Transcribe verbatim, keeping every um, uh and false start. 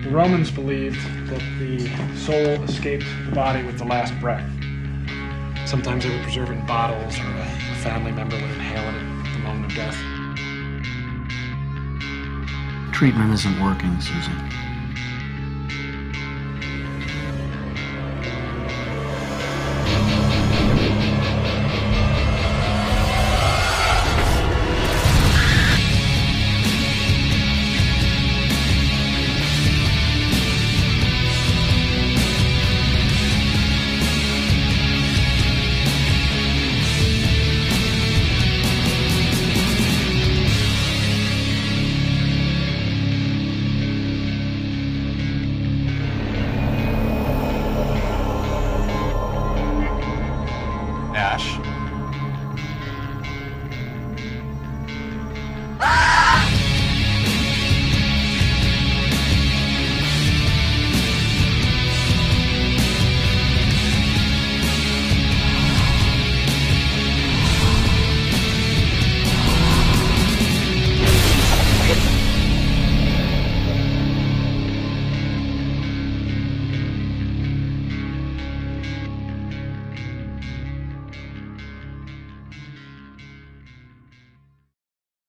The Romans believed that the soul escaped the body with the last breath. Sometimes they would preserve it in bottles, or a family member would inhale it at the moment of death. Treatment isn't working, Susan.